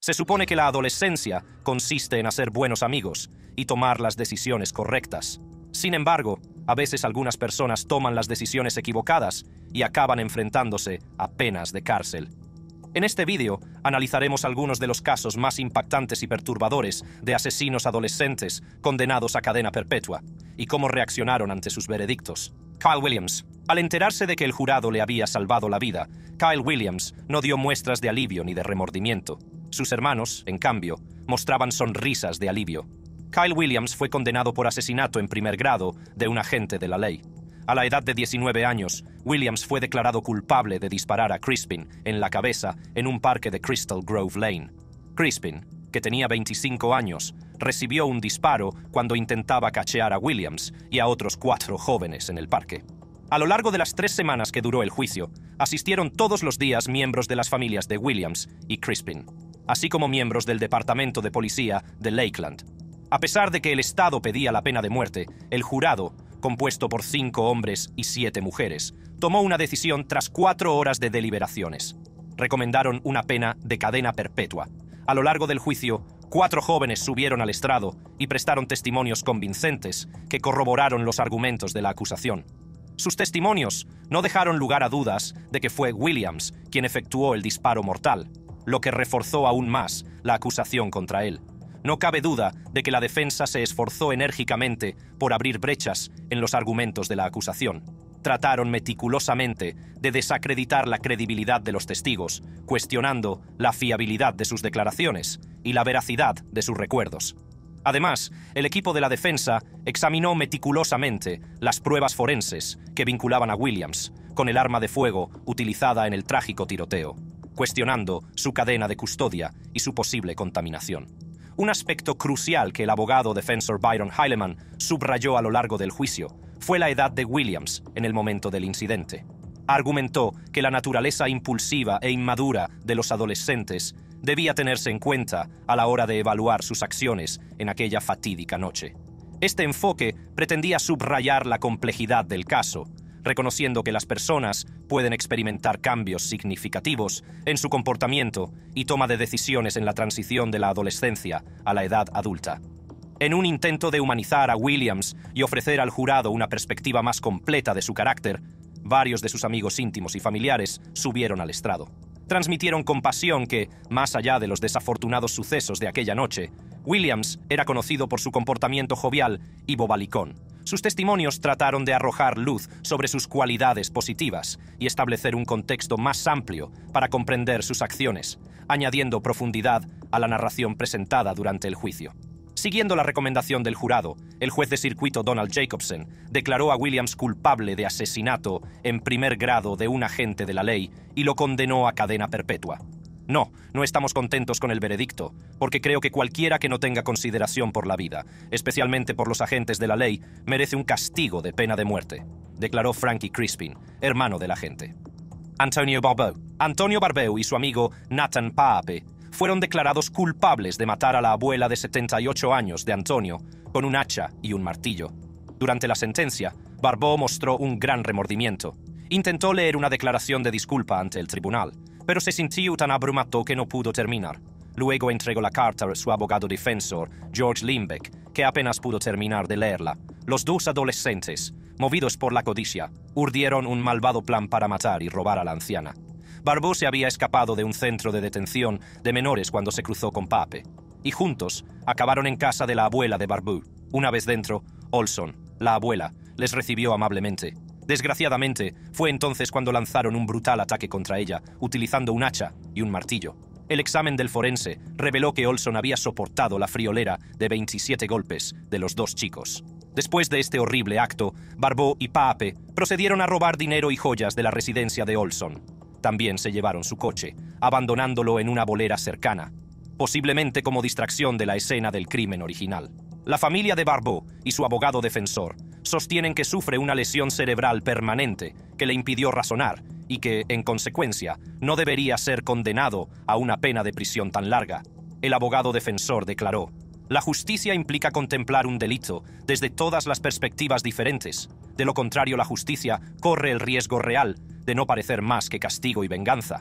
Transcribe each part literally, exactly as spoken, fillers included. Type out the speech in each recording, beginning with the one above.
Se supone que la adolescencia consiste en hacer buenos amigos y tomar las decisiones correctas. Sin embargo, a veces algunas personas toman las decisiones equivocadas y acaban enfrentándose a penas de cárcel. En este vídeo analizaremos algunos de los casos más impactantes y perturbadores de asesinos adolescentes condenados a cadena perpetua y cómo reaccionaron ante sus veredictos. Kyle Williams. Al enterarse de que el jurado le había salvado la vida, Kyle Williams no dio muestras de alivio ni de remordimiento. Sus hermanos, en cambio, mostraban sonrisas de alivio. Kyle Williams fue condenado por asesinato en primer grado de un agente de la ley. A la edad de diecinueve años, Williams fue declarado culpable de disparar a Crispin en la cabeza en un parque de Crystal Grove Lane. Crispin, que tenía veinticinco años, recibió un disparo cuando intentaba cachear a Williams y a otros cuatro jóvenes en el parque. A lo largo de las tres semanas que duró el juicio, asistieron todos los días miembros de las familias de Williams y Crispin, así como miembros del Departamento de Policía de Lakeland. A pesar de que el Estado pedía la pena de muerte, el jurado, compuesto por cinco hombres y siete mujeres, tomó una decisión tras cuatro horas de deliberaciones. Recomendaron una pena de cadena perpetua. A lo largo del juicio, cuatro jóvenes subieron al estrado y prestaron testimonios convincentes que corroboraron los argumentos de la acusación. Sus testimonios no dejaron lugar a dudas de que fue Williams quien efectuó el disparo mortal, lo que reforzó aún más la acusación contra él. No cabe duda de que la defensa se esforzó enérgicamente por abrir brechas en los argumentos de la acusación. Trataron meticulosamente de desacreditar la credibilidad de los testigos, cuestionando la fiabilidad de sus declaraciones y la veracidad de sus recuerdos. Además, el equipo de la defensa examinó meticulosamente las pruebas forenses que vinculaban a Williams con el arma de fuego utilizada en el trágico tiroteo, cuestionando su cadena de custodia y su posible contaminación. Un aspecto crucial que el abogado defensor Byron Heilemann subrayó a lo largo del juicio fue la edad de Williams en el momento del incidente. Argumentó que la naturaleza impulsiva e inmadura de los adolescentes debía tenerse en cuenta a la hora de evaluar sus acciones en aquella fatídica noche. Este enfoque pretendía subrayar la complejidad del caso, reconociendo que las personas pueden experimentar cambios significativos en su comportamiento y toma de decisiones en la transición de la adolescencia a la edad adulta. En un intento de humanizar a Williams y ofrecer al jurado una perspectiva más completa de su carácter, varios de sus amigos íntimos y familiares subieron al estrado. Transmitieron compasión que, más allá de los desafortunados sucesos de aquella noche, Williams era conocido por su comportamiento jovial y bobalicón. Sus testimonios trataron de arrojar luz sobre sus cualidades positivas y establecer un contexto más amplio para comprender sus acciones, añadiendo profundidad a la narración presentada durante el juicio. Siguiendo la recomendación del jurado, el juez de circuito Donald Jacobson declaró a Williams culpable de asesinato en primer grado de un agente de la ley y lo condenó a cadena perpetua. No, no estamos contentos con el veredicto, porque creo que cualquiera que no tenga consideración por la vida, especialmente por los agentes de la ley, merece un castigo de pena de muerte, declaró Frankie Crispin, hermano del agente. Antonio Barbeau. Antonio Barbeau y su amigo Nathan Paape fueron declarados culpables de matar a la abuela de setenta y ocho años de Antonio con un hacha y un martillo. Durante la sentencia, Barbeau mostró un gran remordimiento. Intentó leer una declaración de disculpa ante el tribunal, pero se sintió tan abrumado que no pudo terminar. Luego entregó la carta a su abogado defensor, George Limbeck, que apenas pudo terminar de leerla. Los dos adolescentes, movidos por la codicia, urdieron un malvado plan para matar y robar a la anciana. Barbeau se había escapado de un centro de detención de menores cuando se cruzó con Paape, y juntos acabaron en casa de la abuela de Barbeau. Una vez dentro, Olson, la abuela, les recibió amablemente. Desgraciadamente, fue entonces cuando lanzaron un brutal ataque contra ella, utilizando un hacha y un martillo. El examen del forense reveló que Olson había soportado la friolera de veintisiete golpes de los dos chicos. Después de este horrible acto, Barbeau y Paape procedieron a robar dinero y joyas de la residencia de Olson. También se llevaron su coche, abandonándolo en una bolera cercana, posiblemente como distracción de la escena del crimen original. La familia de Barbeau y su abogado defensor sostienen que sufre una lesión cerebral permanente que le impidió razonar y que, en consecuencia, no debería ser condenado a una pena de prisión tan larga. El abogado defensor declaró: «La justicia implica contemplar un delito desde todas las perspectivas diferentes. De lo contrario, la justicia corre el riesgo real de no parecer más que castigo y venganza».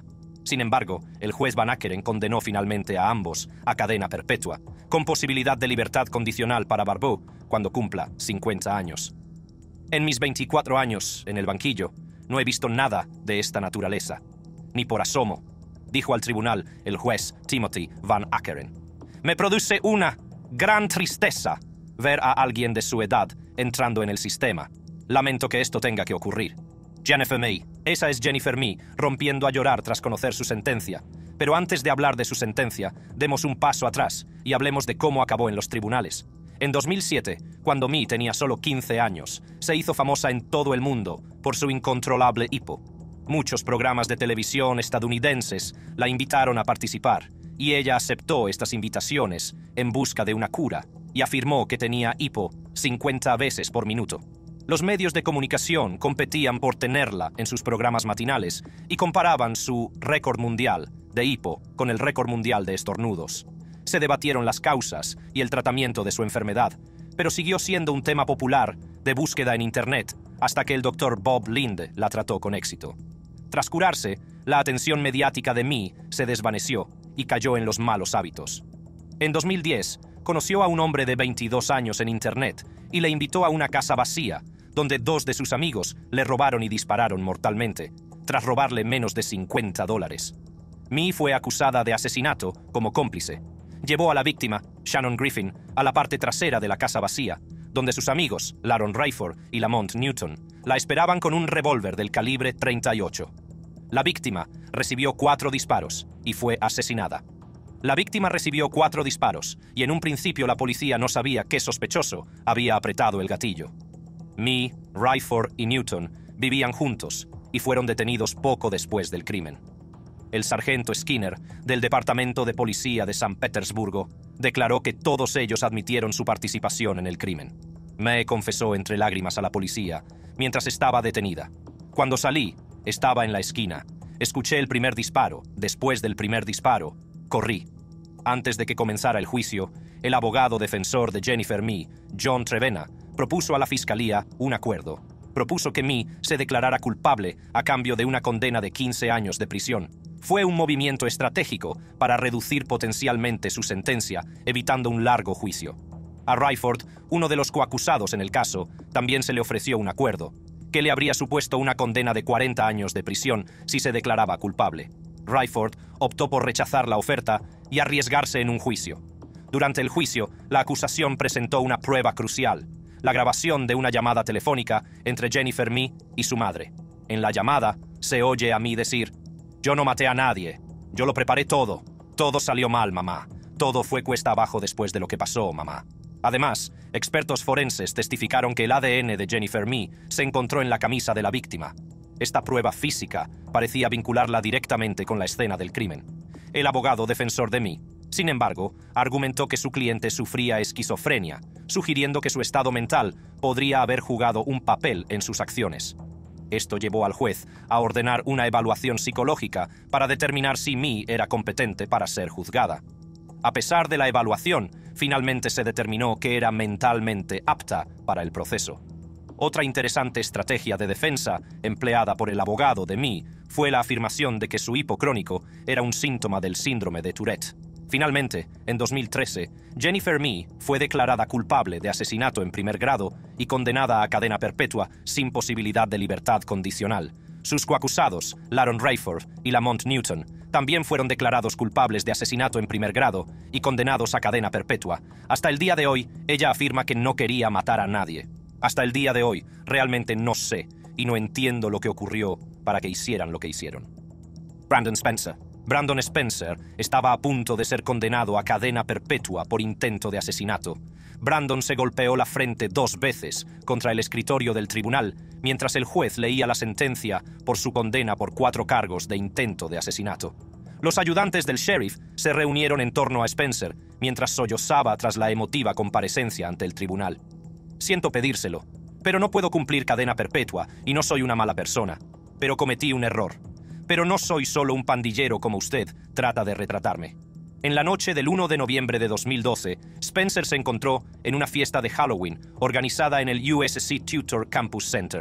Sin embargo, el juez Van Akkeren condenó finalmente a ambos a cadena perpetua, con posibilidad de libertad condicional para Barbeau cuando cumpla cincuenta años. En mis veinticuatro años en el banquillo, no he visto nada de esta naturaleza, ni por asomo, dijo al tribunal el juez Timothy Van Akkeren. Me produce una gran tristeza ver a alguien de su edad entrando en el sistema. Lamento que esto tenga que ocurrir. Jennifer Mee, esa es Jennifer Mee, rompiendo a llorar tras conocer su sentencia. Pero antes de hablar de su sentencia, demos un paso atrás y hablemos de cómo acabó en los tribunales. En dos mil siete, cuando Mee tenía solo quince años, se hizo famosa en todo el mundo por su incontrolable hipo. Muchos programas de televisión estadounidenses la invitaron a participar, y ella aceptó estas invitaciones en busca de una cura y afirmó que tenía hipo cincuenta veces por minuto. Los medios de comunicación competían por tenerla en sus programas matinales y comparaban su récord mundial de hipo con el récord mundial de estornudos. Se debatieron las causas y el tratamiento de su enfermedad, pero siguió siendo un tema popular de búsqueda en Internet hasta que el doctor Bob Linde la trató con éxito. Tras curarse, la atención mediática de Mee se desvaneció y cayó en los malos hábitos. En dos mil diez, conoció a un hombre de veintidós años en Internet y le invitó a una casa vacía, donde dos de sus amigos le robaron y dispararon mortalmente, tras robarle menos de cincuenta dólares. Mee fue acusada de asesinato como cómplice. Llevó a la víctima, Shannon Griffin, a la parte trasera de la casa vacía, donde sus amigos, Laron Rayford y Lamont Newton, la esperaban con un revólver del calibre treinta y ocho. La víctima recibió cuatro disparos y fue asesinada. La víctima recibió cuatro disparos y en un principio la policía no sabía qué sospechoso había apretado el gatillo. Mee, Rayford y Newton vivían juntos y fueron detenidos poco después del crimen. El sargento Skinner, del Departamento de Policía de San Petersburgo, declaró que todos ellos admitieron su participación en el crimen. Mee confesó entre lágrimas a la policía mientras estaba detenida. Cuando salí, estaba en la esquina. Escuché el primer disparo. Después del primer disparo, corrí. Antes de que comenzara el juicio, el abogado defensor de Jennifer Mee, John Trevena, propuso a la fiscalía un acuerdo. Propuso que Mee se declarara culpable a cambio de una condena de quince años de prisión. Fue un movimiento estratégico para reducir potencialmente su sentencia, evitando un largo juicio. A Rayford, uno de los coacusados en el caso, también se le ofreció un acuerdo, que le habría supuesto una condena de cuarenta años de prisión si se declaraba culpable. Rayford optó por rechazar la oferta y arriesgarse en un juicio. Durante el juicio, la acusación presentó una prueba crucial, la grabación de una llamada telefónica entre Jennifer Mee y su madre. En la llamada, se oye a Mee decir: «Yo no maté a nadie. Yo lo preparé todo. Todo salió mal, mamá. Todo fue cuesta abajo después de lo que pasó, mamá». Además, expertos forenses testificaron que el A D N de Jennifer Mee se encontró en la camisa de la víctima. Esta prueba física parecía vincularla directamente con la escena del crimen. El abogado defensor de Mee, sin embargo, argumentó que su cliente sufría esquizofrenia, sugiriendo que su estado mental podría haber jugado un papel en sus acciones. Esto llevó al juez a ordenar una evaluación psicológica para determinar si Mee era competente para ser juzgada. A pesar de la evaluación, finalmente se determinó que era mentalmente apta para el proceso. Otra interesante estrategia de defensa empleada por el abogado de Mee fue la afirmación de que su hipo crónico era un síntoma del síndrome de Tourette. Finalmente, en dos mil trece, Jennifer Mee fue declarada culpable de asesinato en primer grado y condenada a cadena perpetua sin posibilidad de libertad condicional. Sus coacusados, Laron Rayford y Lamont Newton, también fueron declarados culpables de asesinato en primer grado y condenados a cadena perpetua. Hasta el día de hoy, ella afirma que no quería matar a nadie. Hasta el día de hoy, realmente no sé y no entiendo lo que ocurrió para que hicieran lo que hicieron. Brandon Spencer. Brandon Spencer estaba a punto de ser condenado a cadena perpetua por intento de asesinato. Brandon se golpeó la frente dos veces contra el escritorio del tribunal mientras el juez leía la sentencia por su condena por cuatro cargos de intento de asesinato. Los ayudantes del sheriff se reunieron en torno a Spencer mientras sollozaba tras la emotiva comparecencia ante el tribunal. Siento pedírselo, pero no puedo cumplir cadena perpetua y no soy una mala persona. Pero cometí un error. Pero no soy solo un pandillero como usted trata de retratarme. En la noche del uno de noviembre de dos mil doce, Spencer se encontró en una fiesta de Halloween organizada en el U S C Tutor Campus Center.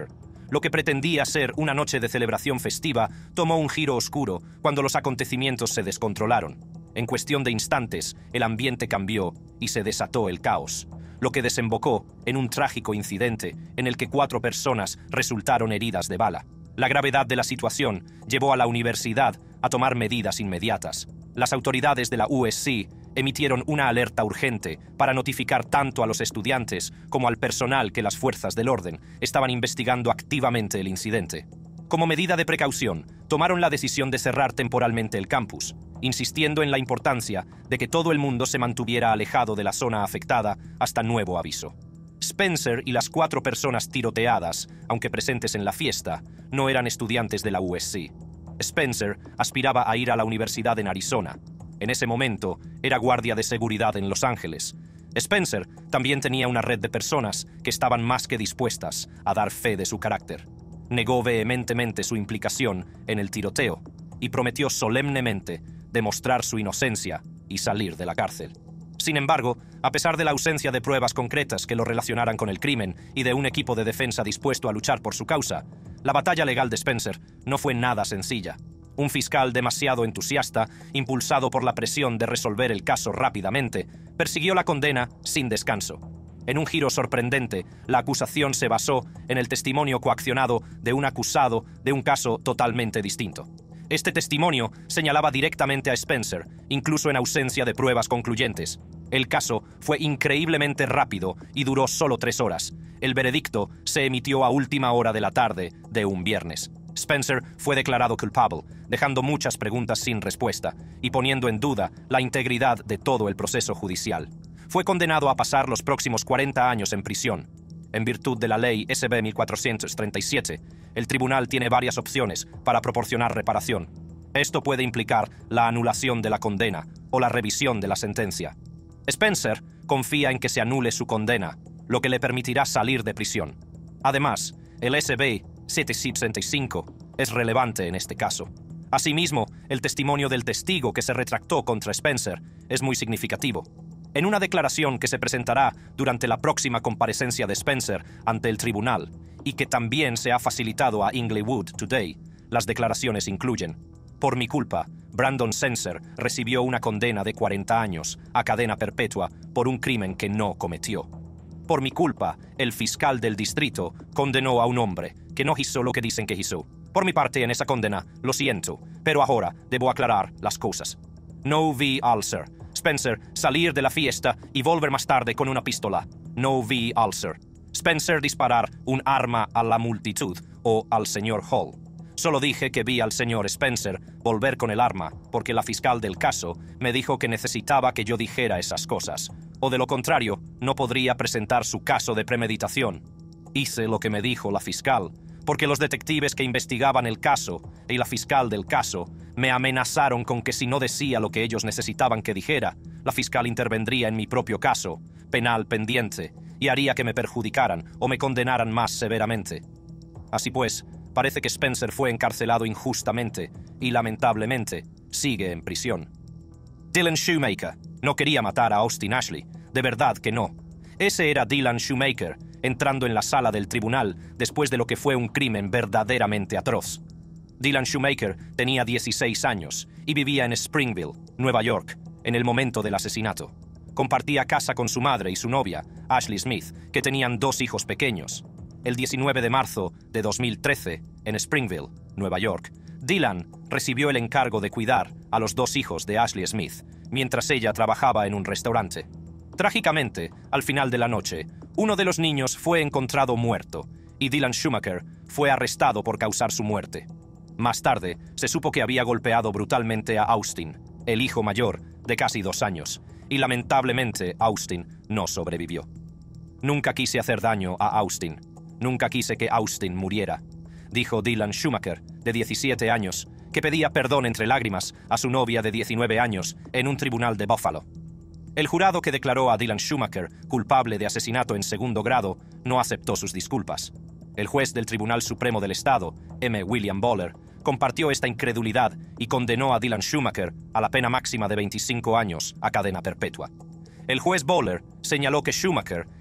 Lo que pretendía ser una noche de celebración festiva tomó un giro oscuro cuando los acontecimientos se descontrolaron. En cuestión de instantes, el ambiente cambió y se desató el caos, lo que desembocó en un trágico incidente en el que cuatro personas resultaron heridas de bala. La gravedad de la situación llevó a la universidad a tomar medidas inmediatas. Las autoridades de la U S C emitieron una alerta urgente para notificar tanto a los estudiantes como al personal que las fuerzas del orden estaban investigando activamente el incidente. Como medida de precaución, tomaron la decisión de cerrar temporalmente el campus, insistiendo en la importancia de que todo el mundo se mantuviera alejado de la zona afectada hasta nuevo aviso. Spencer y las cuatro personas tiroteadas, aunque presentes en la fiesta, no eran estudiantes de la U S C. Spencer aspiraba a ir a la universidad en Arizona. En ese momento, era guardia de seguridad en Los Ángeles. Spencer también tenía una red de personas que estaban más que dispuestas a dar fe de su carácter. Negó vehementemente su implicación en el tiroteo y prometió solemnemente demostrar su inocencia y salir de la cárcel. Sin embargo, a pesar de la ausencia de pruebas concretas que lo relacionaran con el crimen y de un equipo de defensa dispuesto a luchar por su causa, la batalla legal de Spencer no fue nada sencilla. Un fiscal demasiado entusiasta, impulsado por la presión de resolver el caso rápidamente, persiguió la condena sin descanso. En un giro sorprendente, la acusación se basó en el testimonio coaccionado de un acusado de un caso totalmente distinto. Este testimonio señalaba directamente a Spencer, incluso en ausencia de pruebas concluyentes. El caso fue increíblemente rápido y duró solo tres horas. El veredicto se emitió a última hora de la tarde de un viernes. Spencer fue declarado culpable, dejando muchas preguntas sin respuesta y poniendo en duda la integridad de todo el proceso judicial. Fue condenado a pasar los próximos cuarenta años en prisión. En virtud de la ley S B mil cuatrocientos treinta y siete, el tribunal tiene varias opciones para proporcionar reparación. Esto puede implicar la anulación de la condena o la revisión de la sentencia. Spencer confía en que se anule su condena, lo que le permitirá salir de prisión. Además, el S B setecientos sesenta y cinco es relevante en este caso. Asimismo, el testimonio del testigo que se retractó contra Spencer es muy significativo. En una declaración que se presentará durante la próxima comparecencia de Spencer ante el tribunal y que también se ha facilitado a Inglewood Today, las declaraciones incluyen: por mi culpa, Brandon Sencer recibió una condena de cuarenta años a cadena perpetua por un crimen que no cometió. Por mi culpa, el fiscal del distrito condenó a un hombre que no hizo lo que dicen que hizo. Por mi parte en esa condena, lo siento, pero ahora debo aclarar las cosas. No vi al Sir Spencer salir de la fiesta y volver más tarde con una pistola. No vi al Sir Spencer disparar un arma a la multitud o al señor Hall. Solo dije que vi al señor Spencer volver con el arma porque la fiscal del caso me dijo que necesitaba que yo dijera esas cosas, o de lo contrario, no podría presentar su caso de premeditación. Hice lo que me dijo la fiscal, porque los detectives que investigaban el caso y la fiscal del caso me amenazaron con que si no decía lo que ellos necesitaban que dijera, la fiscal intervendría en mi propio caso, penal pendiente, y haría que me perjudicaran o me condenaran más severamente. Así pues, parece que Spencer fue encarcelado injustamente y, lamentablemente, sigue en prisión. Dylan Shoemaker no quería matar a Austin Ashley, de verdad que no. Ese era Dylan Shoemaker, entrando en la sala del tribunal después de lo que fue un crimen verdaderamente atroz. Dylan Shoemaker tenía dieciséis años y vivía en Springville, Nueva York, en el momento del asesinato. Compartía casa con su madre y su novia, Ashley Smith, que tenían dos hijos pequeños. El diecinueve de marzo de dos mil trece, en Springville, Nueva York, Dylan recibió el encargo de cuidar a los dos hijos de Ashley Smith, mientras ella trabajaba en un restaurante. Trágicamente, al final de la noche, uno de los niños fue encontrado muerto y Dylan Shoemaker fue arrestado por causar su muerte. Más tarde, se supo que había golpeado brutalmente a Austin, el hijo mayor, de casi dos años, y lamentablemente Austin no sobrevivió. Nunca quise hacer daño a Austin. Nunca quise que Austin muriera, dijo Dylan Shoemaker, de diecisiete años, que pedía perdón entre lágrimas a su novia de diecinueve años en un tribunal de Buffalo. El jurado que declaró a Dylan Shoemaker culpable de asesinato en segundo grado no aceptó sus disculpas. El juez del Tribunal Supremo del Estado, M. William Bowler, compartió esta incredulidad y condenó a Dylan Shoemaker a la pena máxima de veinticinco años a cadena perpetua. El juez Bowler señaló que Shoemaker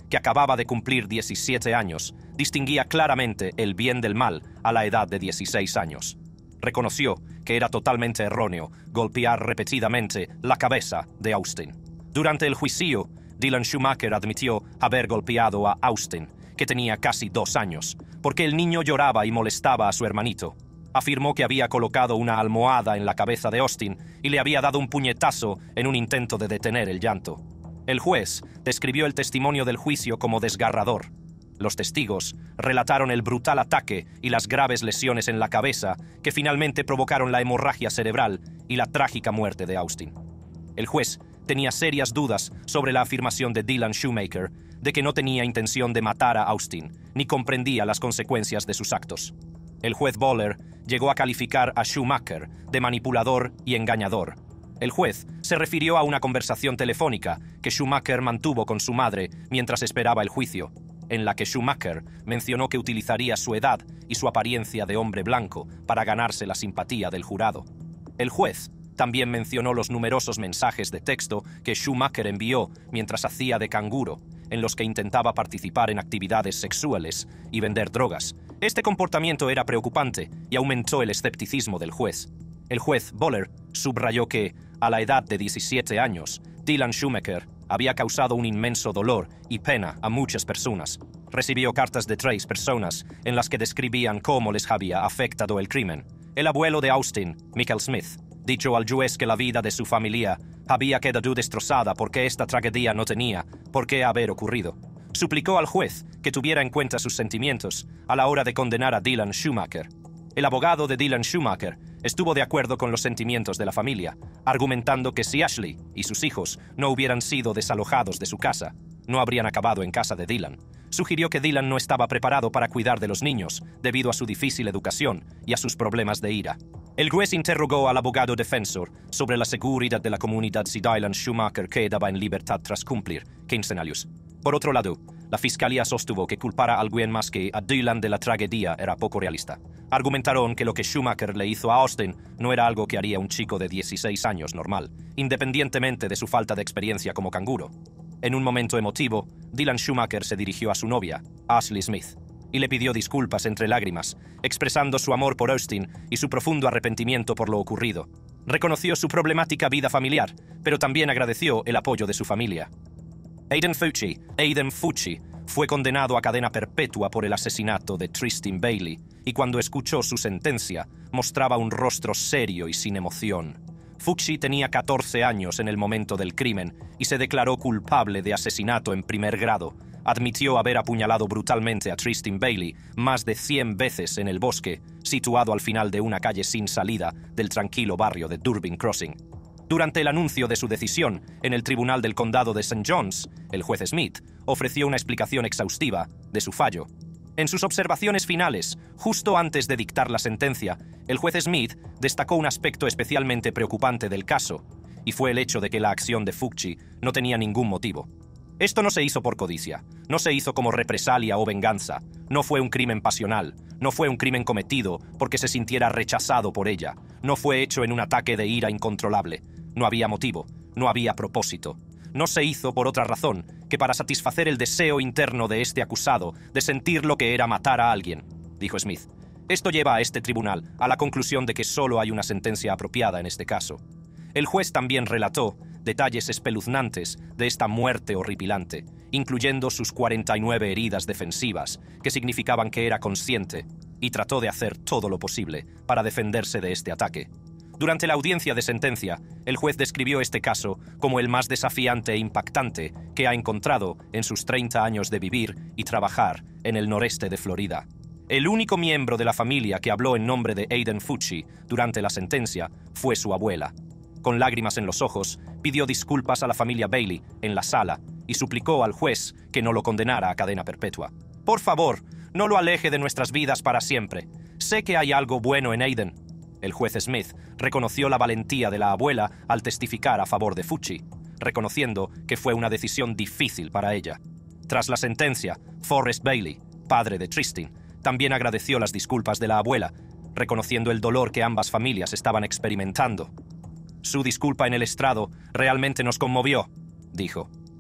que acababa de cumplir diecisiete años, distinguía claramente el bien del mal a la edad de dieciséis años. Reconoció que era totalmente erróneo golpear repetidamente la cabeza de Austin. Durante el juicio, Dylan Schumacher admitió haber golpeado a Austin, que tenía casi dos años, porque el niño lloraba y molestaba a su hermanito. Afirmó que había colocado una almohada en la cabeza de Austin y le había dado un puñetazo en un intento de detener el llanto. El juez describió el testimonio del juicio como desgarrador. Los testigos relataron el brutal ataque y las graves lesiones en la cabeza que finalmente provocaron la hemorragia cerebral y la trágica muerte de Austin. El juez tenía serias dudas sobre la afirmación de Dylan Schumacher de que no tenía intención de matar a Austin, ni comprendía las consecuencias de sus actos. El juez Boller llegó a calificar a Schumacher de manipulador y engañador. El juez se refirió a una conversación telefónica que Schumacher mantuvo con su madre mientras esperaba el juicio, en la que Schumacher mencionó que utilizaría su edad y su apariencia de hombre blanco para ganarse la simpatía del jurado. El juez también mencionó los numerosos mensajes de texto que Schumacher envió mientras hacía de canguro, en los que intentaba participar en actividades sexuales y vender drogas. Este comportamiento era preocupante y aumentó el escepticismo del juez. El juez Boller subrayó que, a la edad de diecisiete años, Dylan Schumacher había causado un inmenso dolor y pena a muchas personas. Recibió cartas de tres personas en las que describían cómo les había afectado el crimen. El abuelo de Austin, Michael Smith, dijo al juez que la vida de su familia había quedado destrozada porque esta tragedia no tenía por qué haber ocurrido. Suplicó al juez que tuviera en cuenta sus sentimientos a la hora de condenar a Dylan Schumacher. El abogado de Dylan Schumacher estuvo de acuerdo con los sentimientos de la familia, argumentando que si Ashley y sus hijos no hubieran sido desalojados de su casa, no habrían acabado en casa de Dylan. Sugirió que Dylan no estaba preparado para cuidar de los niños debido a su difícil educación y a sus problemas de ira. El juez interrogó al abogado defensor sobre la seguridad de la comunidad si Dylan Schumacher quedaba en libertad tras cumplir quince años. Por otro lado, la fiscalía sostuvo que culpar a alguien más que a Dylan de la tragedia era poco realista. Argumentaron que lo que Schumacher le hizo a Austin no era algo que haría un chico de dieciséis años normal, independientemente de su falta de experiencia como canguro. En un momento emotivo, Dylan Schumacher se dirigió a su novia, Ashley Smith, y le pidió disculpas entre lágrimas, expresando su amor por Austin y su profundo arrepentimiento por lo ocurrido. Reconoció su problemática vida familiar, pero también agradeció el apoyo de su familia. Aiden Fucci, Aiden Fucci, fue condenado a cadena perpetua por el asesinato de Tristan Bailey, y cuando escuchó su sentencia, mostraba un rostro serio y sin emoción. Fucci tenía catorce años en el momento del crimen y se declaró culpable de asesinato en primer grado. Admitió haber apuñalado brutalmente a Tristan Bailey más de cien veces en el bosque, situado al final de una calle sin salida del tranquilo barrio de Durbin Crossing. Durante el anuncio de su decisión en el Tribunal del Condado de Saint John's, el juez Smith ofreció una explicación exhaustiva de su fallo. En sus observaciones finales, justo antes de dictar la sentencia, el juez Smith destacó un aspecto especialmente preocupante del caso, y fue el hecho de que la acción de Fucci no tenía ningún motivo. Esto no se hizo por codicia, no se hizo como represalia o venganza, no fue un crimen pasional, no fue un crimen cometido porque se sintiera rechazado por ella, no fue hecho en un ataque de ira incontrolable, no había motivo, no había propósito. No se hizo por otra razón que para satisfacer el deseo interno de este acusado de sentir lo que era matar a alguien, dijo Smith. Esto lleva a este tribunal a la conclusión de que solo hay una sentencia apropiada en este caso. El juez también relató detalles espeluznantes de esta muerte horripilante, incluyendo sus cuarenta y nueve heridas defensivas, que significaban que era consciente, y trató de hacer todo lo posible para defenderse de este ataque. Durante la audiencia de sentencia, el juez describió este caso como el más desafiante e impactante que ha encontrado en sus treinta años de vivir y trabajar en el noreste de Florida. El único miembro de la familia que habló en nombre de Aiden Fucci durante la sentencia fue su abuela. Con lágrimas en los ojos, pidió disculpas a la familia Bailey en la sala y suplicó al juez que no lo condenara a cadena perpetua. «Por favor, no lo aleje de nuestras vidas para siempre. Sé que hay algo bueno en Aiden». El juez Smith reconoció la valentía de la abuela al testificar a favor de Fucci, reconociendo que fue una decisión difícil para ella. Tras la sentencia, Forrest Bailey, padre de Tristan, también agradeció las disculpas de la abuela, reconociendo el dolor que ambas familias estaban experimentando. «Su disculpa en el estrado realmente nos conmovió», dijo.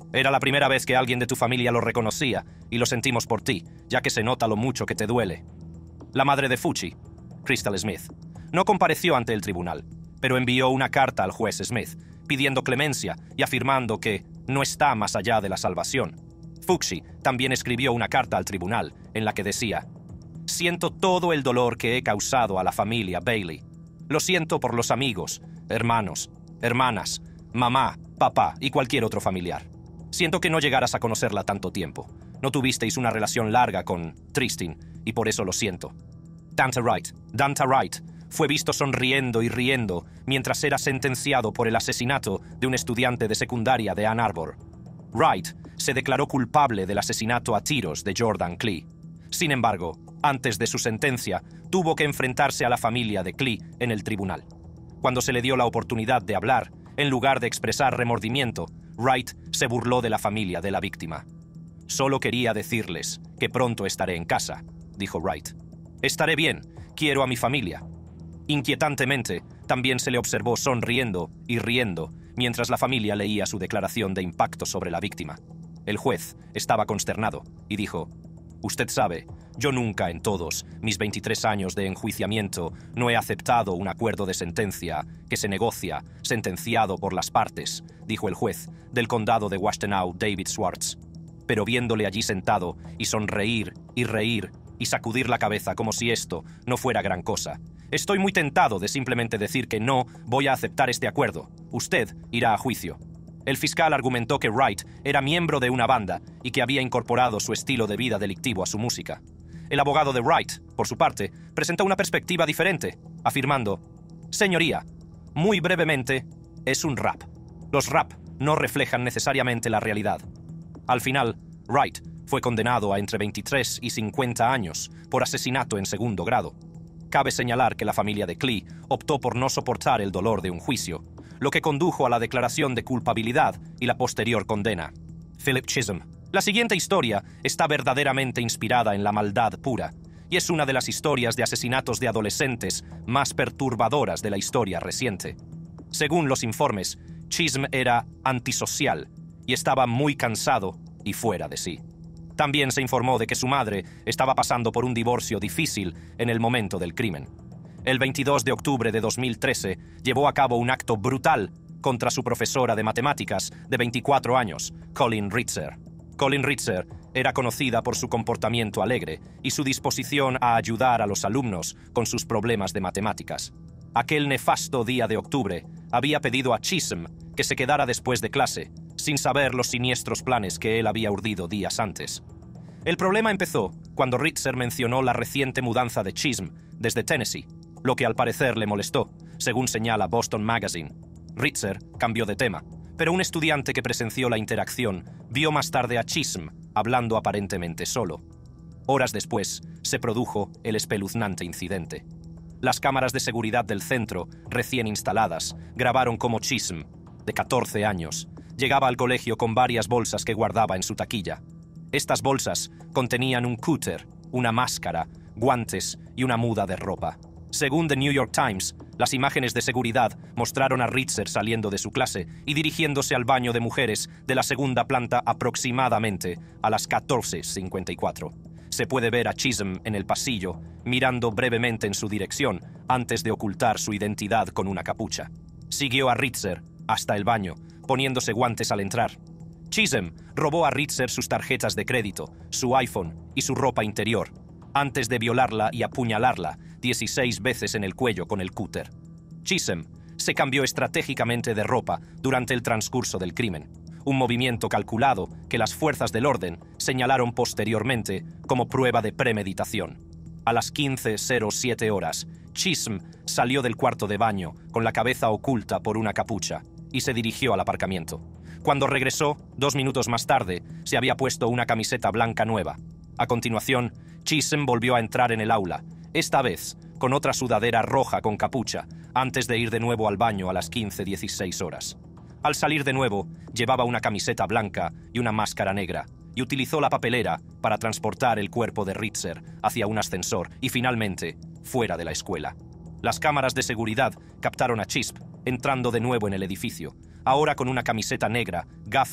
Era la primera vez que alguien de tu familia lo reconocía, y lo sentimos por ti, ya que se nota lo mucho que te duele. La madre de Fucci, Crystal Smith, no compareció ante el tribunal, pero envió una carta al juez Smith, pidiendo clemencia y afirmando que no está más allá de la salvación. Fucci también escribió una carta al tribunal en la que decía: «Siento todo el dolor que he causado a la familia Bailey. Lo siento por los amigos, hermanos, hermanas, mamá, papá y cualquier otro familiar. Siento que no llegaras a conocerla tanto tiempo. No tuvisteis una relación larga con Tristin y por eso lo siento». Dante Wright, Dante Wright, fue visto sonriendo y riendo mientras era sentenciado por el asesinato de un estudiante de secundaria de Ann Arbor. Wright se declaró culpable del asesinato a tiros de Jordan Klee. Sin embargo, antes de su sentencia, tuvo que enfrentarse a la familia de Klee en el tribunal. Cuando se le dio la oportunidad de hablar, en lugar de expresar remordimiento, Wright se burló de la familia de la víctima. «Solo quería decirles que pronto estaré en casa», dijo Wright. «Estaré bien, quiero a mi familia». Inquietantemente, también se le observó sonriendo y riendo mientras la familia leía su declaración de impacto sobre la víctima. El juez estaba consternado y dijo: «Usted sabe, yo nunca en todos mis veintitrés años de enjuiciamiento no he aceptado un acuerdo de sentencia que se negocia, sentenciado por las partes», dijo el juez del condado de Washtenaw, David Swartz. Pero viéndole allí sentado y sonreír y reír y sacudir la cabeza como si esto no fuera gran cosa, estoy muy tentado de simplemente decir que no voy a aceptar este acuerdo. Usted irá a juicio. El fiscal argumentó que Wright era miembro de una banda y que había incorporado su estilo de vida delictivo a su música. El abogado de Wright, por su parte, presentó una perspectiva diferente, afirmando: «Señoría, muy brevemente, es un rap. Los rap no reflejan necesariamente la realidad». Al final, Wright fue condenado a entre veintitrés y cincuenta años por asesinato en segundo grado. Cabe señalar que la familia de Klee optó por no soportar el dolor de un juicio, lo que condujo a la declaración de culpabilidad y la posterior condena. Philip Chisholm. La siguiente historia está verdaderamente inspirada en la maldad pura, y es una de las historias de asesinatos de adolescentes más perturbadoras de la historia reciente. Según los informes, Chisholm era antisocial y estaba muy cansado y fuera de sí. También se informó de que su madre estaba pasando por un divorcio difícil en el momento del crimen. El veintidós de octubre de dos mil trece llevó a cabo un acto brutal contra su profesora de matemáticas de veinticuatro años, Colleen Ritzer. Colleen Ritzer era conocida por su comportamiento alegre y su disposición a ayudar a los alumnos con sus problemas de matemáticas. Aquel nefasto día de octubre había pedido a Chisholm que se quedara después de clase, sin saber los siniestros planes que él había urdido días antes. El problema empezó cuando Ritzer mencionó la reciente mudanza de Chisholm desde Tennessee, lo que al parecer le molestó, según señala Boston Magazine. Ritzer cambió de tema, pero un estudiante que presenció la interacción vio más tarde a Chisholm hablando aparentemente solo. Horas después, se produjo el espeluznante incidente. Las cámaras de seguridad del centro, recién instaladas, grabaron cómo Chisholm, de catorce años, llegaba al colegio con varias bolsas que guardaba en su taquilla. Estas bolsas contenían un cúter, una máscara, guantes y una muda de ropa. Según The New York Times, las imágenes de seguridad mostraron a Ritzer saliendo de su clase y dirigiéndose al baño de mujeres de la segunda planta aproximadamente a las catorce cincuenta y cuatro. Se puede ver a Chisholm en el pasillo, mirando brevemente en su dirección antes de ocultar su identidad con una capucha. Siguió a Ritzer hasta el baño, poniéndose guantes al entrar. Chisholm robó a Ritzer sus tarjetas de crédito, su iPhone y su ropa interior, antes de violarla y apuñalarla dieciséis veces en el cuello con el cúter. Chisholm se cambió estratégicamente de ropa durante el transcurso del crimen, un movimiento calculado que las fuerzas del orden señalaron posteriormente como prueba de premeditación. A las quince cero siete horas, Chisholm salió del cuarto de baño con la cabeza oculta por una capucha y se dirigió al aparcamiento. Cuando regresó, dos minutos más tarde, se había puesto una camiseta blanca nueva. A continuación, Chisholm volvió a entrar en el aula, esta vez con otra sudadera roja con capucha, antes de ir de nuevo al baño a las quince dieciséis horas. Al salir de nuevo, llevaba una camiseta blanca y una máscara negra, y utilizó la papelera para transportar el cuerpo de Ritzer hacia un ascensor y finalmente fuera de la escuela. Las cámaras de seguridad captaron a Chisholm entrando de nuevo en el edificio, ahora con una camiseta negra, gafas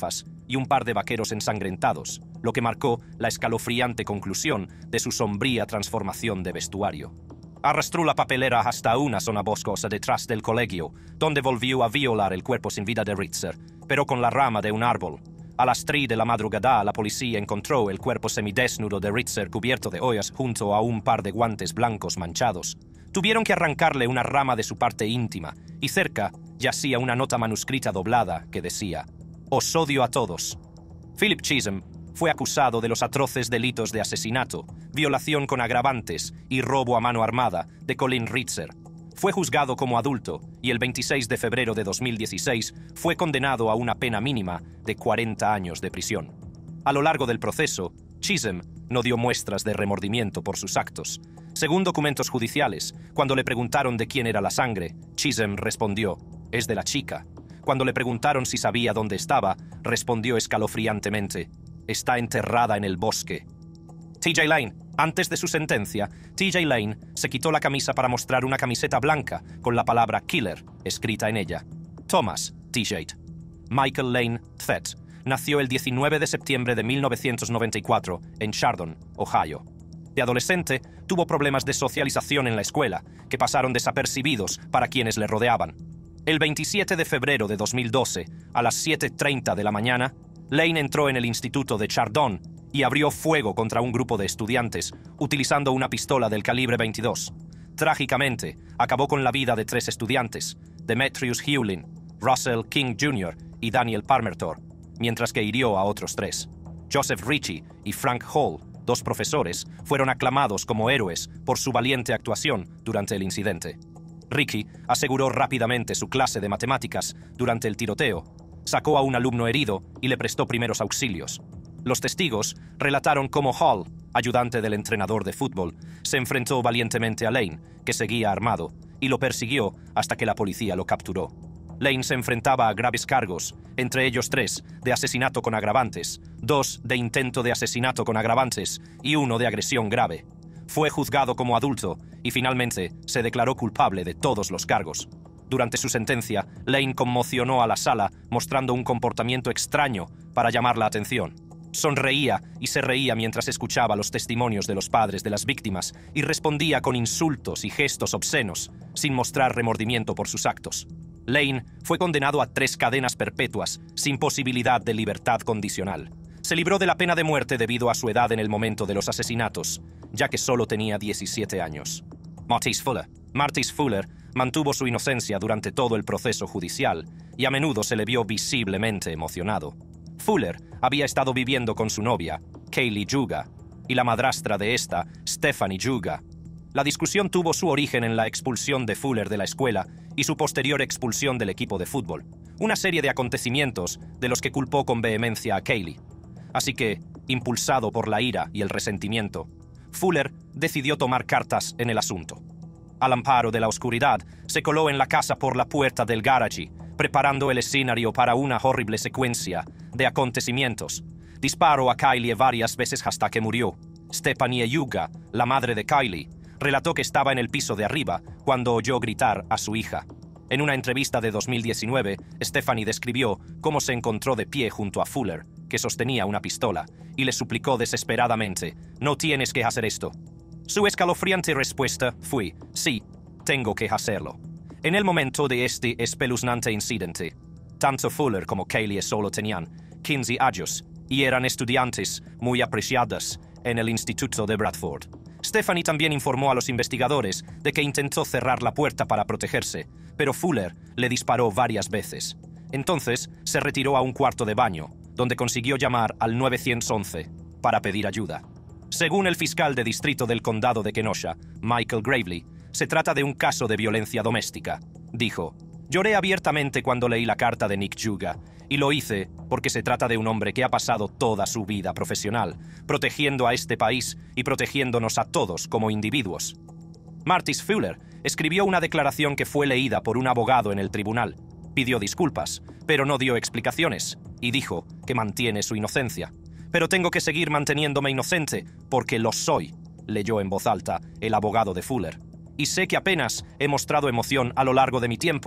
y un par de vaqueros ensangrentados, lo que marcó la escalofriante conclusión de su sombría transformación de vestuario. Arrastró la papelera hasta una zona boscosa detrás del colegio, donde volvió a violar el cuerpo sin vida de Ritzer, pero con la rama de un árbol. A las tres de la madrugada, la policía encontró el cuerpo semidesnudo de Ritzer cubierto de hoyas junto a un par de guantes blancos manchados. Tuvieron que arrancarle una rama de su parte íntima, y cerca yacía una nota manuscrita doblada que decía: «Os odio a todos». Philip Chisholm fue acusado de los atroces delitos de asesinato, violación con agravantes y robo a mano armada de Colin Ritzer. Fue juzgado como adulto y el veintiséis de febrero de dos mil dieciséis fue condenado a una pena mínima de cuarenta años de prisión. A lo largo del proceso, Chisholm no dio muestras de remordimiento por sus actos. Según documentos judiciales, cuando le preguntaron de quién era la sangre, Chisholm respondió: «Es de la chica». Cuando le preguntaron si sabía dónde estaba, respondió escalofriantemente: «Está enterrada en el bosque». T J Lane. Antes de su sentencia, T J Lane se quitó la camisa para mostrar una camiseta blanca con la palabra Killer escrita en ella. Thomas T J Michael Lane Thet nació el diecinueve de septiembre de mil novecientos noventa y cuatro en Chardon, Ohio. De adolescente, tuvo problemas de socialización en la escuela, que pasaron desapercibidos para quienes le rodeaban. El veintisiete de febrero de dos mil doce, a las siete treinta de la mañana, Lane entró en el instituto de Chardon y abrió fuego contra un grupo de estudiantes utilizando una pistola del calibre veintidós. Trágicamente, acabó con la vida de tres estudiantes, Demetrius Hewlin, Russell King junior y Daniel Parmertor, mientras que hirió a otros tres. Joseph Ritchie y Frank Hall, dos profesores, fueron aclamados como héroes por su valiente actuación durante el incidente. Ritchie aseguró rápidamente su clase de matemáticas durante el tiroteo, sacó a un alumno herido y le prestó primeros auxilios. Los testigos relataron cómo Hall, ayudante del entrenador de fútbol, se enfrentó valientemente a Lane, que seguía armado, y lo persiguió hasta que la policía lo capturó. Lane se enfrentaba a graves cargos, entre ellos tres de asesinato con agravantes, dos de intento de asesinato con agravantes y uno de agresión grave. Fue juzgado como adulto y finalmente se declaró culpable de todos los cargos. Durante su sentencia, Lane conmocionó a la sala mostrando un comportamiento extraño para llamar la atención. Sonreía y se reía mientras escuchaba los testimonios de los padres de las víctimas y respondía con insultos y gestos obscenos, sin mostrar remordimiento por sus actos. Lane fue condenado a tres cadenas perpetuas, sin posibilidad de libertad condicional. Se libró de la pena de muerte debido a su edad en el momento de los asesinatos, ya que solo tenía diecisiete años. Martis Fuller. Martis Fuller mantuvo su inocencia durante todo el proceso judicial y a menudo se le vio visiblemente emocionado. Fuller había estado viviendo con su novia, Kaylee Juga, y la madrastra de esta, Stephanie Juga. La discusión tuvo su origen en la expulsión de Fuller de la escuela y su posterior expulsión del equipo de fútbol, una serie de acontecimientos de los que culpó con vehemencia a Kaylee. Así que, impulsado por la ira y el resentimiento, Fuller decidió tomar cartas en el asunto. Al amparo de la oscuridad, se coló en la casa por la puerta del garage, preparando el escenario para una horrible secuencia de acontecimientos. Disparó a Kaylee varias veces hasta que murió. Stephanie Juga, la madre de Kaylee, relató que estaba en el piso de arriba cuando oyó gritar a su hija. En una entrevista de dos mil diecinueve, Stephanie describió cómo se encontró de pie junto a Fuller, que sostenía una pistola, y le suplicó desesperadamente: «No tienes que hacer esto». Su escalofriante respuesta fue: «Sí, tengo que hacerlo». En el momento de este espeluznante incidente, tanto Fuller como Kaylee solo tenían quince años y eran estudiantes muy apreciadas en el Instituto de Bradford. Stephanie también informó a los investigadores de que intentó cerrar la puerta para protegerse, pero Fuller le disparó varias veces. Entonces se retiró a un cuarto de baño, donde consiguió llamar al nueve once para pedir ayuda. Según el fiscal de distrito del condado de Kenosha, Michael Gravely, se trata de un caso de violencia doméstica. Dijo: «Lloré abiertamente cuando leí la carta de Nick Juga, y lo hice porque se trata de un hombre que ha pasado toda su vida profesional, protegiendo a este país y protegiéndonos a todos como individuos». Martis Fuller escribió una declaración que fue leída por un abogado en el tribunal. Pidió disculpas, pero no dio explicaciones, y dijo que mantiene su inocencia. «Pero tengo que seguir manteniéndome inocente, porque lo soy», leyó en voz alta el abogado de Fuller. «Y sé que apenas he mostrado emoción a lo largo de mi tiempo.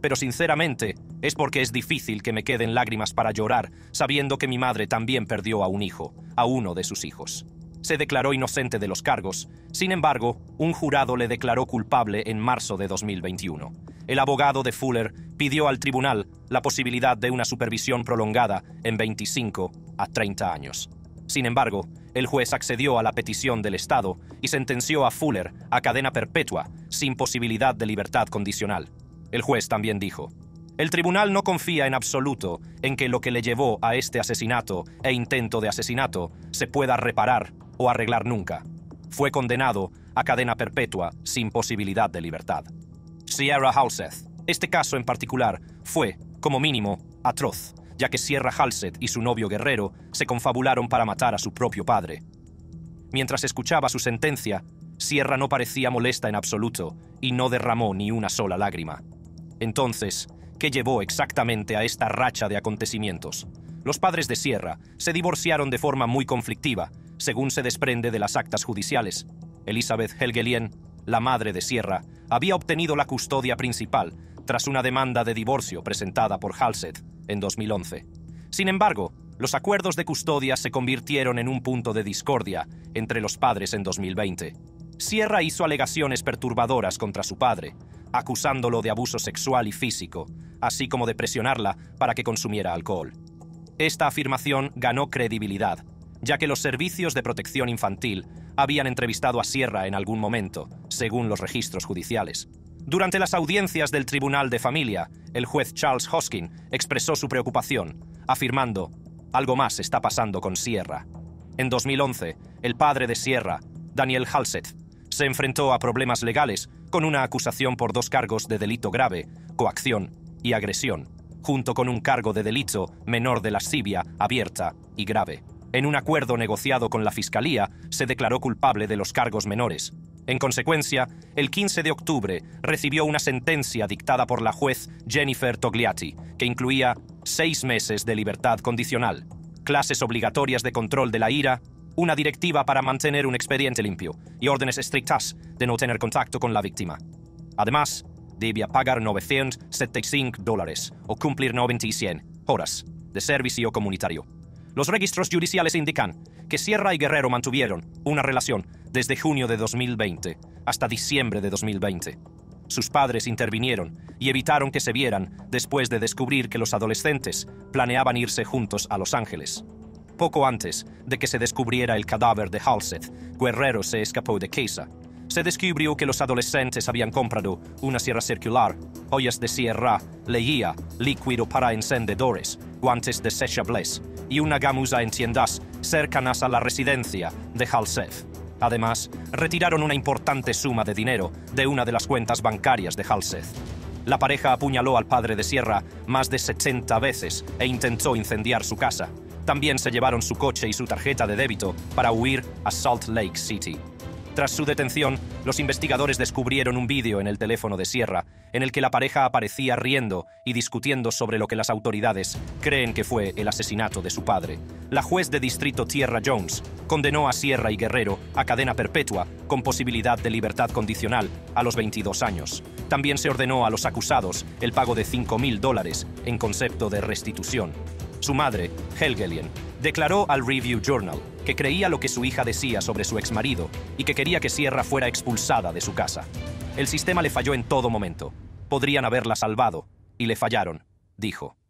pero sinceramente es porque es difícil que me queden lágrimas para llorar, sabiendo que mi madre también perdió a un hijo, a uno de sus hijos. Se declaró inocente de los cargos. Sin embargo, un jurado le declaró culpable en marzo de dos mil veintiuno. El abogado de Fuller pidió al tribunal la posibilidad de una supervisión prolongada en veinticinco a treinta años. Sin embargo, el juez accedió a la petición del Estado y sentenció a Fuller a cadena perpetua, sin posibilidad de libertad condicional. El juez también dijo: el tribunal no confía en absoluto en que lo que le llevó a este asesinato e intento de asesinato se pueda reparar o arreglar nunca. Fue condenado a cadena perpetua sin posibilidad de libertad. Sierra Halseth. Este caso en particular fue, como mínimo, atroz, ya que Sierra Halseth y su novio Guerrero se confabularon para matar a su propio padre. Mientras escuchaba su sentencia, Sierra no parecía molesta en absoluto y no derramó ni una sola lágrima. Entonces, ¿qué llevó exactamente a esta racha de acontecimientos? Los padres de Sierra se divorciaron de forma muy conflictiva, según se desprende de las actas judiciales. Elizabeth Helgelien, la madre de Sierra, había obtenido la custodia principal tras una demanda de divorcio presentada por Halseth en dos mil once. Sin embargo, los acuerdos de custodia se convirtieron en un punto de discordia entre los padres en dos mil veinte. Sierra hizo alegaciones perturbadoras contra su padre, acusándolo de abuso sexual y físico, así como de presionarla para que consumiera alcohol. Esta afirmación ganó credibilidad, ya que los servicios de protección infantil habían entrevistado a Sierra en algún momento, según los registros judiciales. Durante las audiencias del Tribunal de Familia, el juez Charles Hoskin expresó su preocupación, afirmando: algo más está pasando con Sierra. En dos mil once, el padre de Sierra, Daniel Halseth, se enfrentó a problemas legales con una acusación por dos cargos de delito grave, coacción y agresión, junto con un cargo de delito menor de lascivia abierta y grave. En un acuerdo negociado con la Fiscalía, se declaró culpable de los cargos menores. En consecuencia, el quince de octubre recibió una sentencia dictada por la juez Jennifer Togliatti, que incluía seis meses de libertad condicional, clases obligatorias de control de la ira, una directiva para mantener un expediente limpio y órdenes estrictas de no tener contacto con la víctima. Además, debía pagar novecientos setenta y cinco dólares o cumplir noventa y cien horas de servicio comunitario. Los registros judiciales indican que Sierra y Guerrero mantuvieron una relación desde junio de dos mil veinte hasta diciembre de dos mil veinte. Sus padres intervinieron y evitaron que se vieran después de descubrir que los adolescentes planeaban irse juntos a Los Ángeles. Poco antes de que se descubriera el cadáver de Halseth, Guerrero se escapó de casa. Se descubrió que los adolescentes habían comprado una sierra circular, joyas de sierra, lejía, líquido para encendedores, guantes de Sesha Bliss y una gamuza en tiendas cercanas a la residencia de Halseth. Además, retiraron una importante suma de dinero de una de las cuentas bancarias de Halseth. La pareja apuñaló al padre de Sierra más de setenta veces e intentó incendiar su casa. También se llevaron su coche y su tarjeta de débito para huir a Salt Lake City. Tras su detención, los investigadores descubrieron un vídeo en el teléfono de Sierra en el que la pareja aparecía riendo y discutiendo sobre lo que las autoridades creen que fue el asesinato de su padre. La juez de distrito Tierra Jones condenó a Sierra y Guerrero a cadena perpetua con posibilidad de libertad condicional a los veintidós años. También se ordenó a los acusados el pago de cinco mil dólares en concepto de restitución. Su madre, Helgelien, declaró al Review Journal que creía lo que su hija decía sobre su exmarido y que quería que Sierra fuera expulsada de su casa. El sistema le falló en todo momento. Podrían haberla salvado, y le fallaron, dijo.